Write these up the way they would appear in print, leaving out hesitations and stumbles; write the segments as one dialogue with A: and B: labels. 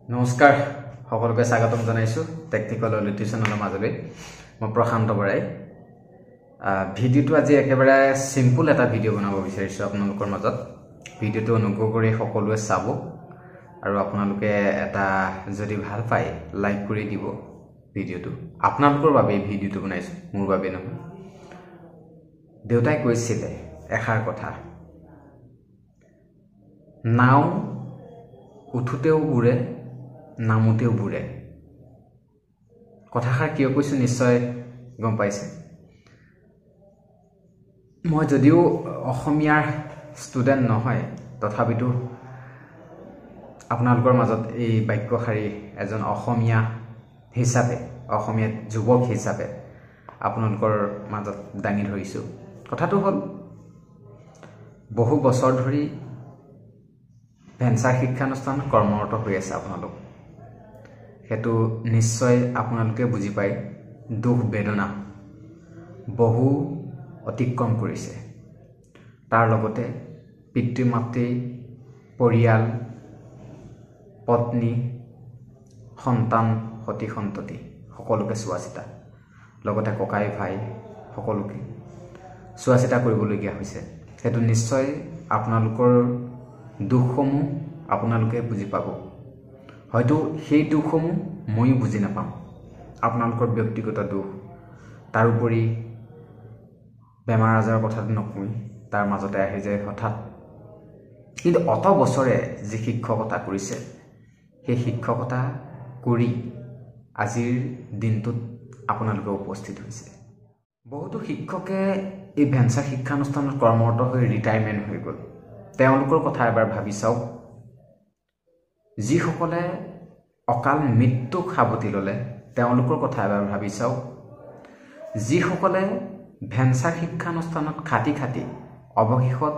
A: নমস্কাৰ সকলোকে স্বাগতম জনাইছো টেকনিক্যাল ইলিউষ্ট্ৰেশ্যনৰ মাজলৈ মই প্ৰশান্ত বৰাই ভিডিওটো আজি একেবাৰে সিম্পল এটা ভিডিও বনাব বিচাৰিছো আপোনালোকৰ মাজত ভিডিওটো অনুগ্ৰহ কৰি সকলোৱে চাব আৰু আপোনালোকে এটা যদি ভাল পায় লাইক কৰি দিব ভিডিওটো আপোনালোকৰ বাবে ভিডিওটো বনাইছো মোৰ বাবে নহয় দেউতাই কৈছিল এষাৰ কথা নাও উঠুতেও বুৰে নামুতেও বুৰে কথাষাৰ কিয় কৈছো নিশ্চয় গম পাইছে মই যদিও অসমীয়াৰ ষ্টুডেন্ট নহয় তথাপিতো আপোনালোকৰ মাজত এই বাক্যশাৰী এজন অসমীয়া হিচাপে অসমীয়া যুৱক হিচাপে আপোনালোকৰ মাজত দাঙি ধৰিছো কথাটো হ'ল বহু বছৰ ধৰি ভেঞ্চাৰ শিক্ষানুষ্ঠান কৰ্মৰত হৈ আছে আপোনালোক হেতু নিশ্চয় আপোনালোকে বুজি পায় দুখ বেদনা বহু অতিক্ৰম কৰিছে তাৰ লগতে পিতৃ মাতৃ পৰিয়াল পত্নী সন্তান সতি সন্ততি সকলোকে চোৱাচিতা লগতে ককাই ভাই সকলোকে চোৱাচিতা কৰিবলগীয়া হৈছে হেতু নিশ্চয় আপোনালোকৰ দুখসমূহ আপোনালোকে বুজি পাব হয়তো সেই দুখসমূহ মই বুজি নাপাম আপোনালোকৰ ব্যক্তিগত দুখ তাৰ উপৰি বেমাৰ আজাৰৰ কথাটো নকই তাৰ মাজতে আহি যায় হঠাৎ কিন্তু অত বছৰে যি শিক্ষকতা কৰিছে সেই শিক্ষকতা কৰি আজিৰ দিনটোত আপোনালোকে উপস্থিত হৈছে বহুতো শিক্ষকে এই ভেঞ্চাৰ শিক্ষানুষ্ঠানত কৰ্মৰত হৈ ৰিটায়াৰমেন্ট হৈ গ'ল তেওঁলোকৰ কথা এবাৰ ভাবি চাওক যিসকলে অকাল মৃত্যুক সাৱটি ল'লে তেওঁলোকৰ কথা এবাৰ ভাবি চাওক যিসকলে ভেঞ্চাৰ শিক্ষানুষ্ঠানত খাটি অৱশেষত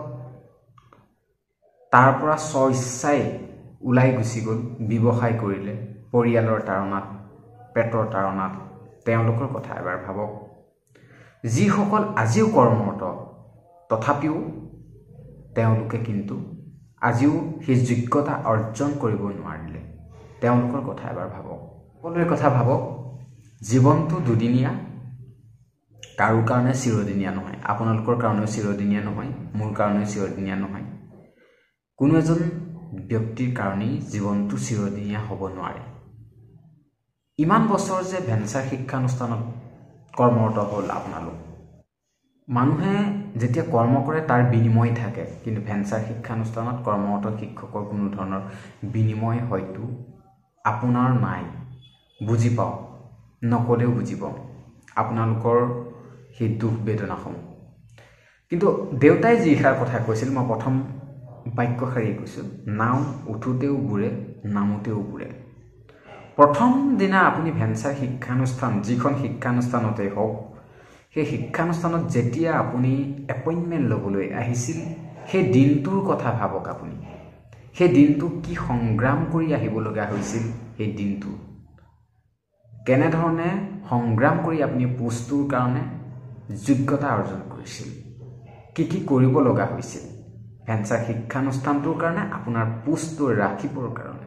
A: তাৰ পৰা স্বইচ্ছাই ওলাই গুচি গ'ল ব্যৱসায় কৰিলে পৰিয়ালৰ তাৰণাত পেটৰ তাৰণাত তেওঁলোকৰ কথা এবাৰ ভাবক যিসকল আজিও কৰ্মৰত তথাপিও তেওঁলোকে কিন্তু আজিও সেই যোগ্যতা অৰ্জন কৰিব নোৱাৰিলে তেওঁলোকৰ কথা এবাৰ ভাবক সকলোৰে কথা ভাবক জীৱনটো দুদিনীয়া কাৰো কাৰণে চিৰদিনীয়া নহয় আপোনালোকৰ কাৰণেও চিৰদিনীয়া নহয় মোৰ কাৰণেও চিৰদিনীয়া নহয় কোনো এজন ব্যক্তিৰ কাৰণে জীৱনটো চিৰদিনীয়া হ'ব নোৱাৰে ইমান বছৰ যে ভেঞ্চাৰ শিক্ষানুষ্ঠানত কৰ্মৰত হ'ল আপোনালোক মানুহে যেতিয়া কৰ্ম কৰে তাৰ বিনিময় থাকে কিন্তু ভেঞ্চাৰ শিক্ষানুষ্ঠানত কৰ্মৰত শিক্ষকৰ কোনো ধৰণৰ বিনিময় হয়তো আপোনাৰ নাই বুজি পাও নকলেও বুজি পাও আপোনালোকৰ সেই দুখ বেদনাসমূহ কিন্তু দেউতাই যি এষাৰ কথা কৈছিল মই প্ৰথম বাক্যশাৰী কৈছিল নাও উঠুতেও বুৰে নামুতেও বুৰে প্ৰথম দিনা আপুনি ভেঞ্চাৰ শিক্ষানুষ্ঠান যিখন শিক্ষানুষ্ঠানতে হওক সেই শিক্ষানুষ্ঠানত যেতিয়া আপুনি এপইণ্টমেণ্ট ল'বলৈ আহিছিল সেই দিনটোৰ কথা ভাবক আপুনি সেই দিনটো কি সংগ্ৰাম কৰি আহিব লগা হৈছিল সেই দিনটো কেনেধৰণে সংগ্ৰাম কৰি আপুনি পোষ্টটোৰ কাৰণে যোগ্যতা অৰ্জন কৰিছিল কি কৰিব লগা হৈছিল ভেঞ্চাৰ শিক্ষানুষ্ঠানটোৰ কাৰণে আপোনাৰ পোষ্টটো ৰাখিবৰ কাৰণে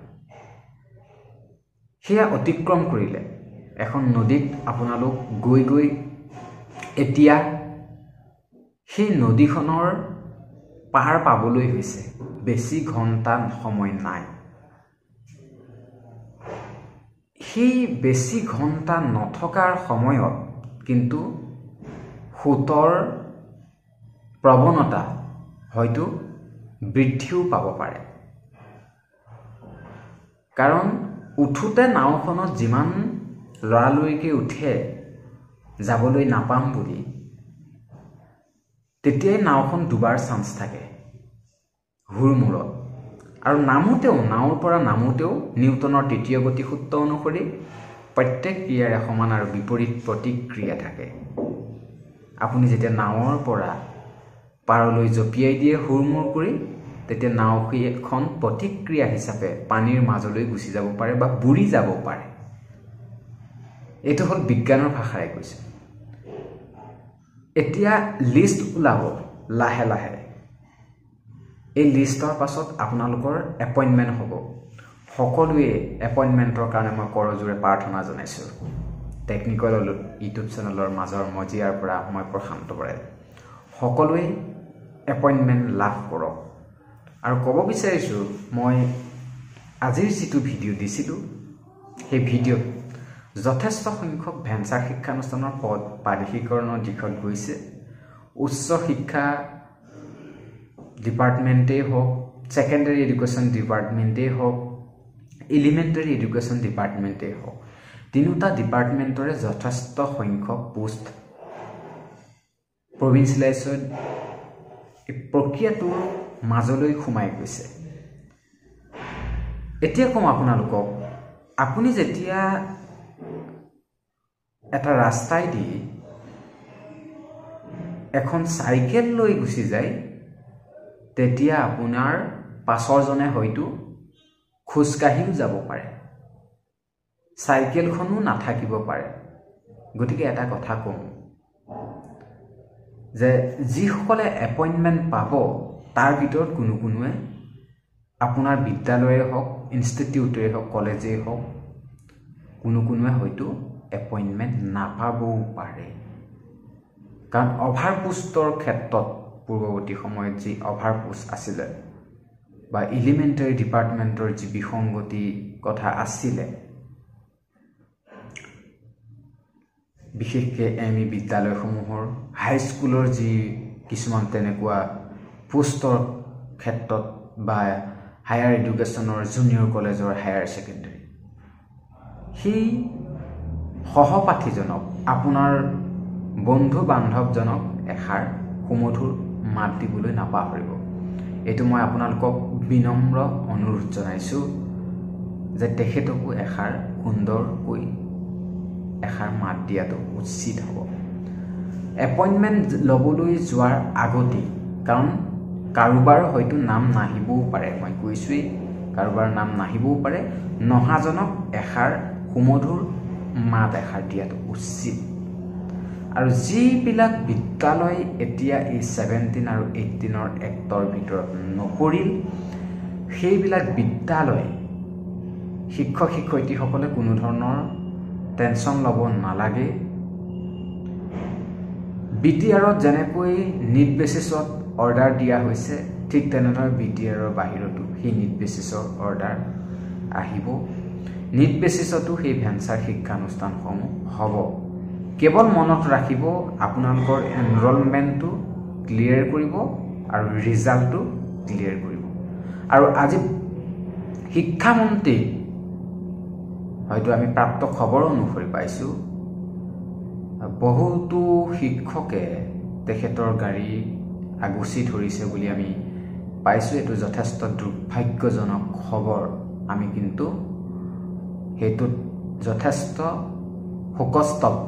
A: সেয়া অতিক্ৰম কৰিলে এখন নদীত আপোনালোক গৈ এতিয়া সেই নদীখনৰ পাৰ পাবলৈ হৈছে বেছি ঘণ্টা সময় নাই সেই বেছি ঘণ্টা নথকাৰ সময়ত কিন্তু সুতৰ প্ৰৱণতা হয়তো বৃদ্ধিও পাব পাৰে কাৰণ উঠোতে নাওখনত যিমান লৰালৰিকে উঠে যাবলৈ নাপাম বুলি তেতিয়াই নাওখন দুবাৰ চান্স থাকে হুৰমুৰত আৰু নামুতেও নাওৰ পৰা নামুতেও নিউটনৰ তৃতীয় গতি সূত্ৰ অনুসৰি প্ৰত্যেক ক্ৰিয়াৰে সমান আৰু বিপৰীত প্ৰতিক্ৰিয়া থাকে আপুনি যেতিয়া নাওৰ পৰা পাৰলৈ জপিয়াই দিয়ে হুৰমুৰ কৰি তেতিয়া নাওখন প্ৰতিক্ৰিয়া হিচাপে পানীৰ মাজলৈ গুচি যাব পাৰে বা বুৰি যাব পাৰে এইটো হ'ল বিজ্ঞানৰ ভাষাৰে কৈছে এতিয়া লিষ্ট ওলাব লাহে লাহে এই লিষ্টৰ পাছত আপোনালোকৰ এপইণ্টমেণ্ট হ'ব সকলোৱে এপইণ্টমেণ্টৰ কাৰণে মই কৰজোৰে প্ৰাৰ্থনা জনাইছোঁ। টেকনিকেল ইউটিউব চেনেলৰ মাজৰ মজিয়াৰ পৰা মই প্ৰশান্ত বৰাই সকলোৱে এপইণ্টমেণ্ট লাভ কৰক। আৰু ক'ব বিচাৰিছোঁ, মই আজিৰ যিটো ভিডিঅ' দিছিলোঁ সেই ভিডিঅ'ত যথেষ্ট সংখ্যক ভেঞ্চাৰ শিক্ষানুষ্ঠানৰ পদ প্ৰাদেশিকৰণৰ দিশত গৈছে। উচ্চ শিক্ষা ডিপাৰ্টমেণ্টেই হওক, ছেকেণ্ডাৰী এডুকেশ্যন ডিপাৰ্টমেণ্টেই হওক, এলিমেণ্টাৰী এডুকেশ্যন ডিপাৰ্টমেণ্টেই হওক, তিনিওটা ডিপাৰ্টমেণ্টৰে যথেষ্ট সংখ্যক পোষ্ট প্ৰভিঞ্চিয়েলাইজেশ্যন এই প্ৰক্ৰিয়াটোৰ মাজলৈ সোমাই গৈছে। এতিয়া কম আপোনালোকক, আপুনি যেতিয়া এটা ৰাস্তাই দি এখন চাইকেল লৈ গুচি যায়, তেতিয়া আপোনাৰ পাছৰজনে হয়তো খোজকাঢ়িও যাব পাৰে, চাইকেলখনো নাথাকিব পাৰে। গতিকে এটা কথা কওঁ যে যিসকলে এপইণ্টমেণ্ট পাব তাৰ ভিতৰত কোনোৱে আপোনাৰ বিদ্যালয়ে হওক, ইনষ্টিটিউটেই হওক, কলেজেই হওক, কোনোৱে হয়তো এপইণ্টমেণ্ট নাপাবও পাৰে। কাৰণ অভাৰপোষ্টৰ ক্ষেত্ৰত পূৰ্বৱৰ্তী সময়ত যি অভাৰপোষ্ট আছিলে বা এলিমেণ্টাৰী ডিপাৰ্টমেণ্টৰ যি বিসংগতি কথা আছিলে, বিশেষকৈ ME বিদ্যালয়সমূহৰ, হাইস্কুলৰ যি কিছুমান তেনেকুৱা পোষ্টৰ ক্ষেত্ৰত বা হায়াৰ এডুকেশ্যনৰ জুনিয়ৰ কলেজৰ হায়াৰ ছেকেণ্ডেৰী, সেই সহপাঠীজনক, আপোনাৰ বন্ধু বান্ধৱজনক এষাৰ সুমধুৰ মাত দিবলৈ নাপাহৰিব। এইটো মই আপোনালোকক বিনম্ৰ অনুৰোধ জনাইছোঁ যে তেখেতকো এষাৰ সুন্দৰকৈ এষাৰ মাত দিয়াটো উচিত হ'ব। এপইণ্টমেণ্ট ল'বলৈ যোৱাৰ আগতেই, কাৰণ কাৰোবাৰ হয়তো নাম নাহিবও পাৰে, মই কৈছোঁৱেই কাৰোবাৰ নাম নাহিবও পাৰে, নহাজনক এষাৰ সুমধুৰ মাত এষাৰ দিয়াটো উচিত। আৰু যিবিলাক বিদ্যালয় এতিয়া এই 17 আৰু 18 এক্টৰ ভিতৰত নপৰিল, সেইবিলাক বিদ্যালয় শিক্ষক শিক্ষয়িত্ৰীসকলে কোনো ধৰণৰ টেনশ্যন ল'ব নালাগে। BTRত যেনেকৈ নিট বেচিছত অৰ্ডাৰ দিয়া হৈছে, ঠিক তেনেদৰে BTRৰ বাহিৰতো সেই নিট বেচিছৰ অৰ্ডাৰ আহিব। নিট বেচিছতো সেই ভেঞ্চাৰ শিক্ষানুষ্ঠানসমূহ হ'ব। কেৱল মনত ৰাখিব, আপোনালোকৰ এনৰলমেণ্টটো ক্লিয়াৰ কৰিব আৰু ৰিজাল্টটো ক্লিয়াৰ কৰিব। আৰু আজি শিক্ষামন্ত্ৰী, হয়তো আমি প্ৰাপ্ত খবৰ অনুসৰি পাইছোঁ, বহুতো শিক্ষকে তেখেতৰ গাড়ী আগুচি ধৰিছে বুলি আমি পাইছোঁ। এইটো যথেষ্ট দুৰ্ভাগ্যজনক খবৰ। আমি কিন্তু সেইটোত যথেষ্ট শোকস্তব্ধ।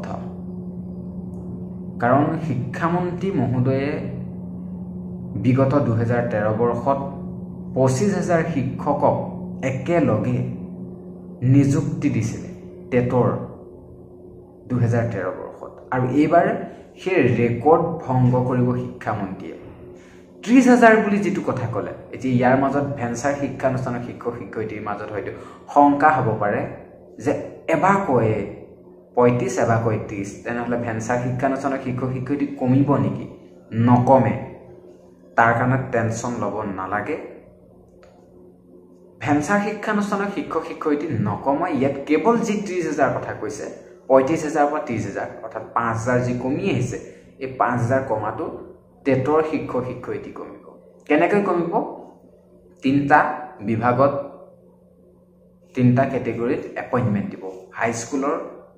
A: কাৰণ শিক্ষামন্ত্ৰী মহোদয়ে বিগত 2013 বৰ্ষত 25,000 শিক্ষকক একেলগে নিযুক্তি দিছিলে টেটৰ 2013 বৰ্ষত। আৰু এইবাৰ সেই ৰেকৰ্ড ভংগ কৰিব শিক্ষামন্ত্ৰীয়ে। 30,000 বুলি যিটো কথা ক'লে, এতিয়া ইয়াৰ মাজত ভেঞ্চাৰ শিক্ষানুষ্ঠানৰ শিক্ষক শিক্ষয়িত্ৰীৰ মাজত হয়তো শংকা হ'ব পাৰে যে এবাৰ কয় 35, এবাৰ কয় 30, তেনেহ'লে ভেঞ্চাৰ শিক্ষানুষ্ঠানৰ শিক্ষক শিক্ষয়িত্ৰী কমিব নেকি? নকমে। তাৰ কাৰণে টেনশ্যন ল'ব নালাগে। ভেঞ্চাৰ শিক্ষানুষ্ঠানৰ শিক্ষক শিক্ষয়িত্ৰী নকমাই। ইয়াত কেৱল যি 30,000 কথা কৈছে, 35,000 পৰা 30,000, অৰ্থাৎ 5,000 যি কমি আহিছে, এই 5,000 কমাটো টেটৰ শিক্ষক শিক্ষয়িত্ৰী কমিব। কেনেকৈ কমিব? 3টা বিভাগত, 3টা কেটেগৰীত এপইণ্টমেণ্ট দিব। হাইস্কুলৰ,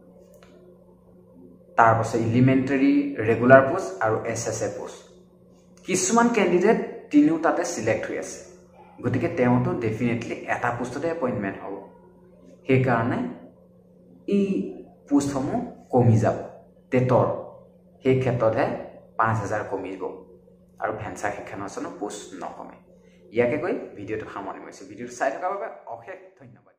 A: তাৰপাছত এলিমেণ্টাৰী ৰেগুলাৰ পোষ্ট আৰু SSA পোষ্ট। কিছুমান কেণ্ডিডেট তিনিওটাতে চিলেক্ট হৈ আছে, গতিকে তেওঁতো ডেফিনেটলি এটা পোষ্টতে এপইণ্টমেণ্ট হ'ব। সেইকাৰণে এই পোষ্টসমূহ কমি যাব টেটৰ। সেই ক্ষেত্ৰতহে 5,000 কমিব আৰু ভেঞ্চাৰ শিক্ষানুষ্ঠানৰ পোষ্ট নকমে। ইয়াকে কৈ ভিডিঅ'টো সামৰণি মাৰিছোঁ। ভিডিঅ'টো চাই থকাৰ বাবে অশেষ ধন্যবাদ।